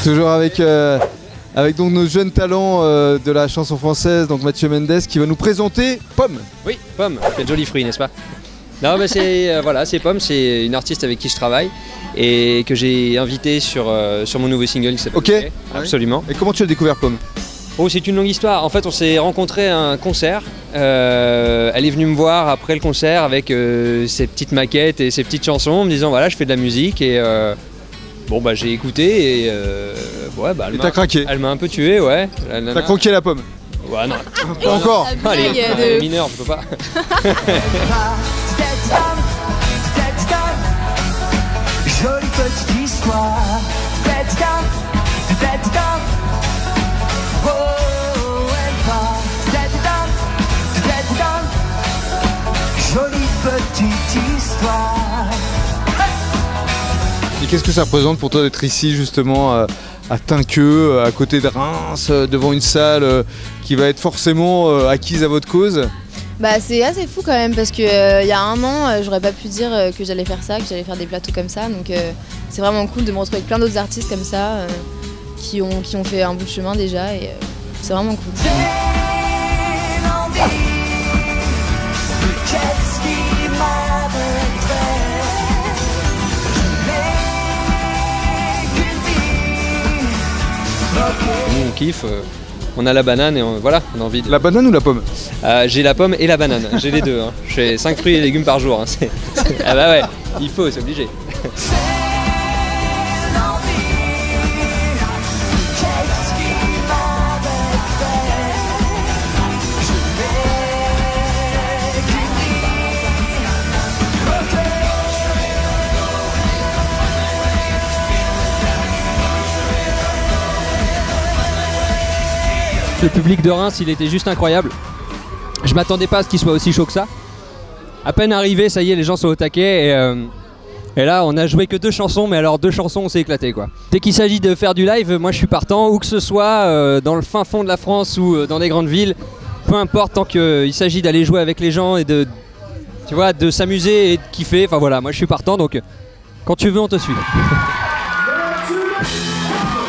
Toujours avec donc nos jeunes talents de la chanson française, donc Mathieu Mendes qui va nous présenter Pomme. Oui, Pomme, quel joli fruit, n'est-ce pas? Non, mais c'est voilà, c'est Pomme, c'est une artiste avec qui je travaille et que j'ai invitée sur mon nouveau single qui s'appelle. Ok. Absolument. Et comment tu as découvert Pomme? Oh, c'est une longue histoire. En fait, on s'est rencontrés à un concert. Elle est venue me voir après le concert avec ses petites maquettes et ses petites chansons, en me disant voilà, je fais de la musique et bon bah j'ai écouté et ouais bah t'as craqué. Elle m'a un peu tué, ouais. T'as croqué la pomme? Ouais, non. Pas encore. Allez, mineur, je peux pas. Jolie petite histoire. Jolie petite histoire. Et qu'est-ce que ça représente pour toi d'être ici justement à Tinqueux, à côté de Reims, devant une salle qui va être forcément acquise à votre cause? Bah c'est assez fou quand même parce que il y a un an j'aurais pas pu dire que j'allais faire ça, que j'allais faire des plateaux comme ça, donc c'est vraiment cool de me retrouver avec plein d'autres artistes comme ça qui ont fait un bout de chemin déjà et c'est vraiment cool. Nous on kiffe, on a la banane et voilà, on a envie de... La banane ou la pomme? J'ai la pomme et la banane, j'ai les deux. Hein. Je fais 5 fruits et légumes par jour. Hein. Ah bah ouais, il faut, c'est obligé. Le public de Reims, il était juste incroyable. Je m'attendais pas à ce qu'il soit aussi chaud que ça. À peine arrivé, ça y est, les gens sont au taquet et là, on a joué que 2 chansons, mais alors 2 chansons, on s'est éclaté quoi. Dès qu'il s'agit de faire du live, moi je suis partant, où que ce soit, dans le fin fond de la France ou dans des grandes villes, peu importe, tant qu'il s'agit d'aller jouer avec les gens et de, tu vois, de s'amuser et de kiffer. Enfin voilà, moi je suis partant, donc quand tu veux, on te suit.